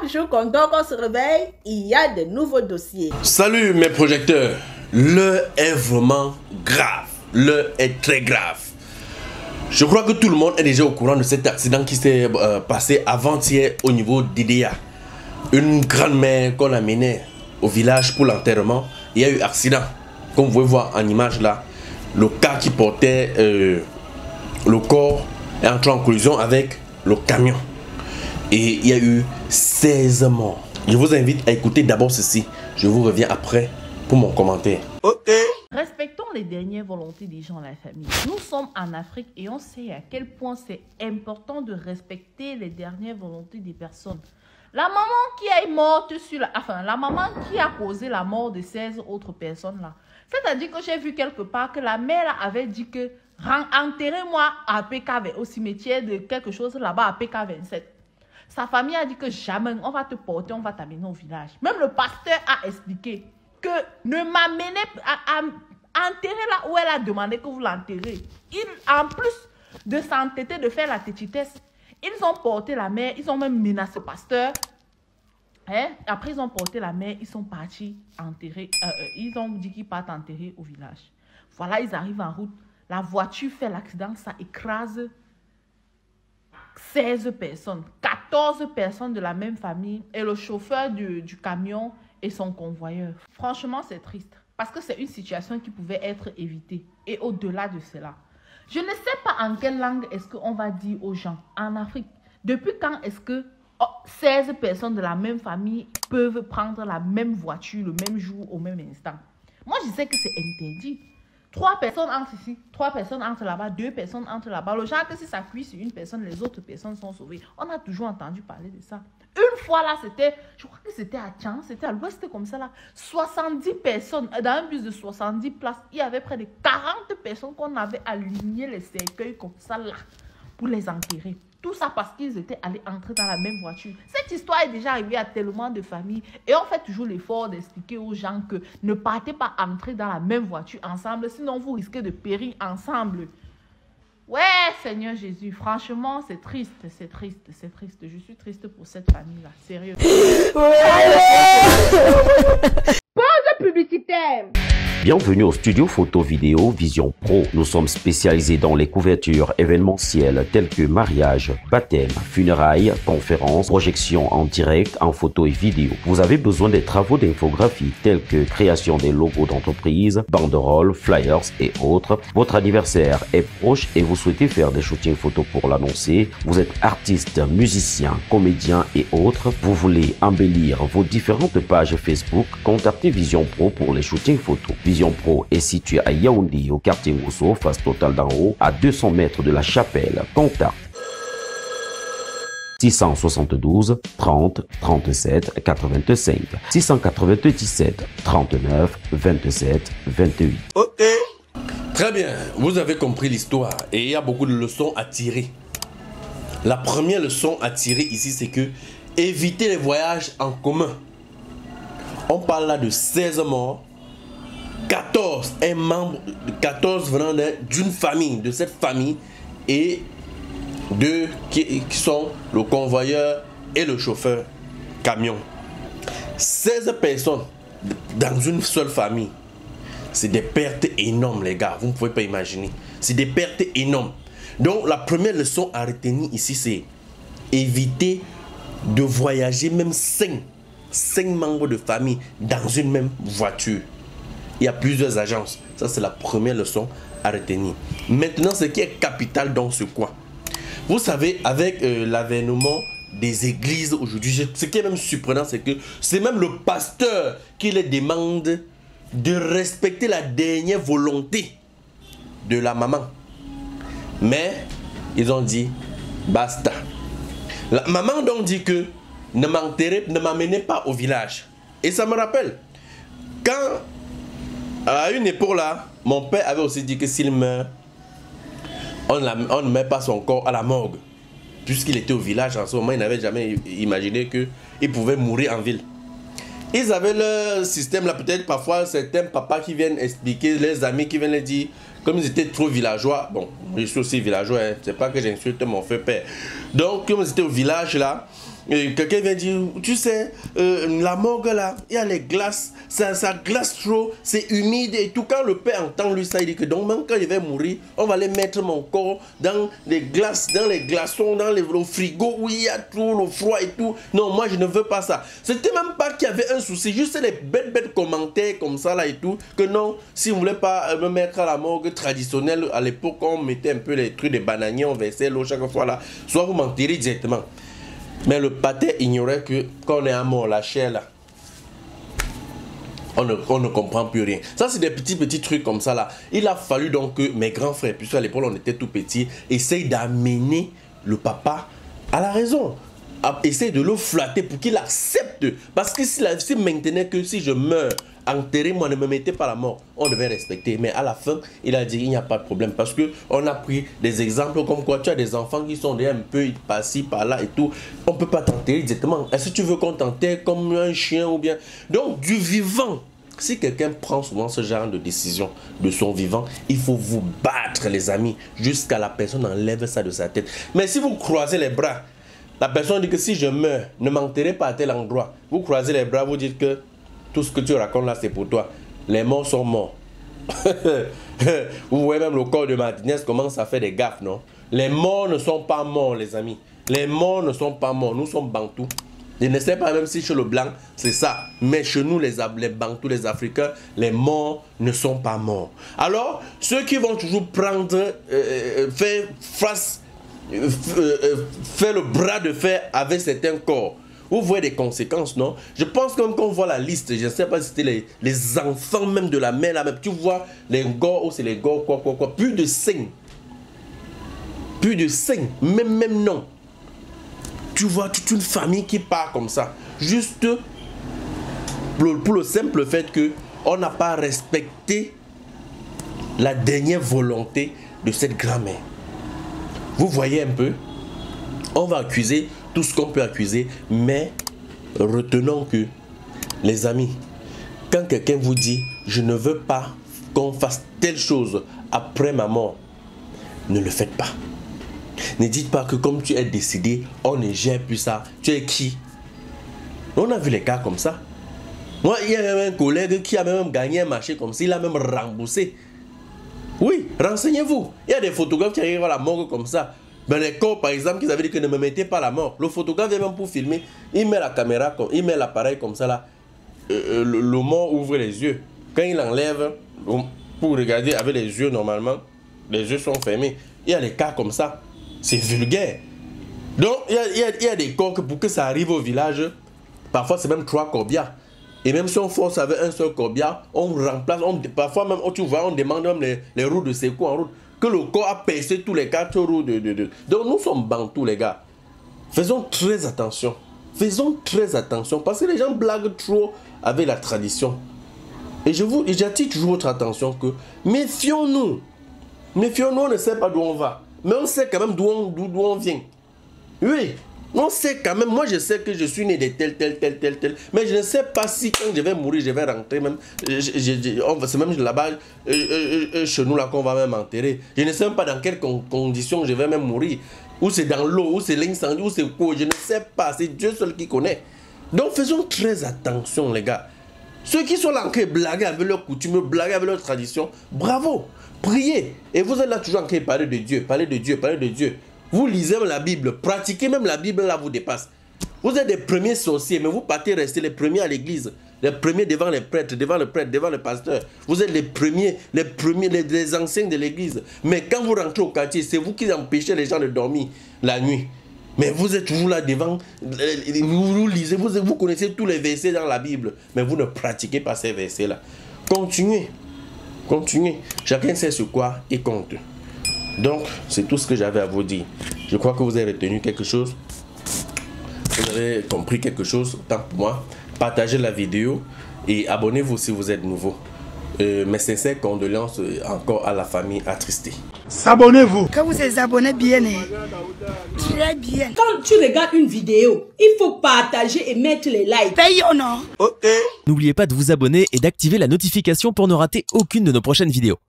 chaque jour qu'on dort, qu'on se réveille, il y a de nouveaux dossiers. Salut mes projecteurs. L'heure est vraiment grave. L'heure est très grave. Je crois que tout le monde est déjà au courant de cet accident qui s'est passé avant-hier au niveau d'Idéa. Une grand-mère qu'on a menée au village pour l'enterrement. Il y a eu accident. Comme vous pouvez voir en image là, le car qui portait le corps est entré en collision avec le camion. Et il y a eu 16 morts. Je vous invite à écouter d'abord ceci. Je vous reviens après pour mon commentaire. Ok. Respectons les dernières volontés des gens de la famille. Nous sommes en Afrique et on sait à quel point c'est important de respecter les dernières volontés des personnes. La maman qui est morte sur la maman qui a causé la mort de 16 autres personnes là. C'est-à-dire que j'ai vu quelque part que la mère avait dit que enterrez-moi à PK au cimetière de quelque chose là-bas à PK27. Sa famille a dit que jamais on va te porter, on va t'amener au village. Même le pasteur a expliqué que ne m'amenez à enterrer là où elle a demandé que vous l'enterrez. En plus de s'entêter de faire la tétitesse, ils ont porté la mère, ils ont même menacé le pasteur. Après, ils ont porté la mère, ils sont partis enterrer. Ils ont dit qu'ils partent enterrer au village. Voilà, ils arrivent en route. La voiture fait l'accident, ça écrase 16 personnes. 14 personnes de la même famille et le chauffeur du camion et son convoyeur. Franchement, c'est triste parce que c'est une situation qui pouvait être évitée. Et au-delà de cela, je ne sais pas en quelle langue est-ce qu'on va dire aux gens en Afrique. Depuis quand est-ce que 16 personnes de la même famille peuvent prendre la même voiture le même jour au même instant? Moi, je sais que c'est interdit. 3 personnes entrent ici, 3 personnes entrent là-bas, 2 personnes entrent là-bas. Le genre que si ça cuit sur une personne, les autres personnes sont sauvées. On a toujours entendu parler de ça. Une fois là, je crois que c'était à Tchang, c'était à l'ouest comme ça là. 70 personnes, dans un bus de 70 places, il y avait près de 40 personnes qu'on avait aligné les cercueils comme ça là, pour les enterrer. Tout ça parce qu'ils étaient allés entrer dans la même voiture. Cette histoire est déjà arrivée à tellement de familles. Et on fait toujours l'effort d'expliquer aux gens que ne partez pas entrer dans la même voiture ensemble. Sinon, vous risquez de périr ensemble. Ouais, Seigneur Jésus, franchement, c'est triste, c'est triste, c'est triste. Je suis triste pour cette famille-là, sérieux. Pause publicitaire. Bienvenue au studio photo vidéo Vision Pro. Nous sommes spécialisés dans les couvertures événementielles telles que mariage, baptême, funérailles, conférences, projections en direct, en photo et vidéo. Vous avez besoin des travaux d'infographie tels que création des logos d'entreprise, banderoles, flyers et autres. Votre anniversaire est proche et vous souhaitez faire des shootings photos pour l'annoncer. Vous êtes artiste, musicien, comédien et autres. Vous voulez embellir vos différentes pages Facebook. Contactez Vision Pro pour les shootings photos. Vision Pro est situé à Yaoundé, au quartier Mousso, face Total d'en haut, à 200 mètres de la chapelle. Contact 672 30 37 85 697 39 27 28. Ok. Très bien, vous avez compris l'histoire et il y a beaucoup de leçons à tirer. La première leçon à tirer ici, c'est que éviter les voyages en commun. On parle là de 16 morts. 14 venant d'une famille, de cette famille, et 2 qui sont le convoyeur et le chauffeur camion. 16 personnes dans une seule famille. C'est des pertes énormes, les gars. Vous ne pouvez pas imaginer. C'est des pertes énormes. Donc, la première leçon à retenir ici, c'est éviter de voyager même 5 membres de famille dans une même voiture. Il y a plusieurs agences. Ça, c'est la première leçon à retenir. Maintenant, ce qui est capital dans ce coin. Vous savez, avec l'avènement des églises aujourd'hui, ce qui est même surprenant, c'est que c'est même le pasteur qui les demande de respecter la dernière volonté de la maman. Mais, ils ont dit, basta. La maman donc dit que ne m'amenez pas au village. Et ça me rappelle, quand... à une époque là, mon père avait aussi dit que s'il meurt, on ne met pas son corps à la morgue. Puisqu'il était au village en ce moment, il n'avait jamais imaginé qu'il pouvait mourir en ville. Ils avaient leur système là, peut-être parfois certains papas qui viennent expliquer, les amis qui viennent les dire, comme ils étaient trop villageois. Bon, je suis aussi villageois, hein, c'est pas que j'insulte mon frère père. Donc, comme ils étaient au village là, quelqu'un vient dire, tu sais, la morgue là, il y a les glaces, ça glace trop, c'est humide et tout. Quand le père entend lui ça, il dit que donc même quand il va mourir, on va aller mettre mon corps dans les glaces, dans les glaçons, dans le frigo où il y a tout, le froid et tout. Non, moi je ne veux pas ça. C'était même pas qu'il y avait un souci, juste les bêtes commentaires comme ça là et tout, que non, si vous voulez pas me mettre à la morgue traditionnelle, à l'époque on mettait un peu les trucs des bananiers, on versait l'eau chaque fois là, soit vous m'enterrez directement. Mais le pater ignorait que quand on est à mort, la chair là, on ne comprend plus rien. Ça, c'est des petits trucs comme ça là. Il a fallu donc que mes grands frères, puisque à l'époque on était tout petits, essayent d'amener le papa à la raison. Essayer de le flatter pour qu'il accepte. Parce que s'il maintenait que si je meurs, enterrez-moi, ne me mettez pas la mort, on devait respecter. Mais à la fin, il a dit il n'y a pas de problème. Parce qu'on a pris des exemples comme quoi tu as des enfants qui sont déjà un peu par-ci, par-là et tout. On ne peut pas t'enterrer directement. Est-ce que tu veux qu'on t'enterre comme un chien ou bien... Donc, du vivant, si quelqu'un prend souvent ce genre de décision de son vivant, il faut vous battre, les amis, jusqu'à la personne enlève ça de sa tête. Mais si vous croisez les bras, la personne dit que si je meurs, ne m'enterrez pas à tel endroit. Vous croisez les bras, vous dites que tout ce que tu racontes là, c'est pour toi. Les morts sont morts. Vous voyez même le corps de Martinez commence à faire des gaffes, non? Les morts ne sont pas morts, les amis. Les morts ne sont pas morts. Nous sommes bantous. Je ne sais pas même si chez le blanc, c'est ça. Mais chez nous, les bantous, les Africains, les morts ne sont pas morts. Alors, ceux qui vont toujours prendre, faire le bras de fer avec certains corps, vous voyez des conséquences, non? Je pense que même quand on voit la liste, je ne sais pas si c'était les enfants même de la mère, là, même, tu vois les gars, ou c'est les gars, quoi, plus de 5. Plus de 5, même non. Tu vois toute une famille qui part comme ça. Juste pour le simple fait qu'on n'a pas respecté la dernière volonté de cette grand-mère. Vous voyez un peu? On va accuser tout ce qu'on peut accuser, mais retenons que, les amis, quand quelqu'un vous dit « je ne veux pas qu'on fasse telle chose après ma mort », ne le faites pas. Ne dites pas que comme tu es décidé, on ne gère plus ça. Tu es qui? On a vu les cas comme ça. Moi, il y a même un collègue qui a même gagné un marché comme ça, il a même remboursé. Oui, renseignez-vous. Il y a des photographes qui arrivent à la morgue comme ça. Ben les corps, par exemple, qu'ils avaient dit que ne me mettez pas la mort. Le photographe vient même pour filmer. Il met la caméra, il met l'appareil comme ça là. Le mort ouvre les yeux. Quand il enlève, pour regarder avec les yeux normalement, les yeux sont fermés. Il y a des cas comme ça. C'est vulgaire. Donc, il y a des corps que pour que ça arrive au village, parfois c'est même 3 corbières. Et même si on force avec un seul corbillard, on remplace, parfois même, tu vois, on demande même les roues de secours en route. Que le corps a percé tous les 4 roues Donc nous sommes bantous, les gars. Faisons très attention. Faisons très attention. Parce que les gens blaguent trop avec la tradition. Et j'attire toujours votre attention que méfions-nous. Méfions-nous, on ne sait pas d'où on va. Mais on sait quand même d'où on vient. Oui. On sait quand même, moi je sais que je suis né de tel. Mais je ne sais pas si quand je vais mourir, je vais rentrer même. C'est même là-bas, chez nous là qu'on va même enterrer. Je ne sais même pas dans quelles conditions je vais même mourir. Ou c'est dans l'eau, ou c'est l'incendie, ou c'est quoi. Je ne sais pas, c'est Dieu seul qui connaît. Donc faisons très attention les gars. Ceux qui sont là en train de blaguer avec leurs coutumes, blaguer avec leurs traditions, bravo, priez. Et vous êtes là toujours en train de parler de Dieu, parler de Dieu. Vous lisez la Bible, pratiquez même la Bible, là vous dépasse. Vous êtes des premiers sorciers, mais vous partez rester les premiers à l'église. Les premiers devant les prêtres, devant le pasteur. Vous êtes les premiers, les anciens de l'église. Mais quand vous rentrez au quartier, c'est vous qui empêchez les gens de dormir la nuit. Mais vous êtes toujours là devant, vous lisez, vous connaissez tous les versets dans la Bible, mais vous ne pratiquez pas ces versets-là. Continuez. Chacun sait sur quoi il compte. Donc, c'est tout ce que j'avais à vous dire. Je crois que vous avez retenu quelque chose. Vous avez compris quelque chose, tant pour moi. Partagez la vidéo et abonnez-vous si vous êtes nouveau. Mes sincères condoléances encore à la famille attristée. S'abonnez-vous. Quand vous êtes abonné bien, très bien. Quand tu regardes une vidéo, il faut partager et mettre les likes. Paye ou non? Ok. N'oubliez pas de vous abonner et d'activer la notification pour ne rater aucune de nos prochaines vidéos.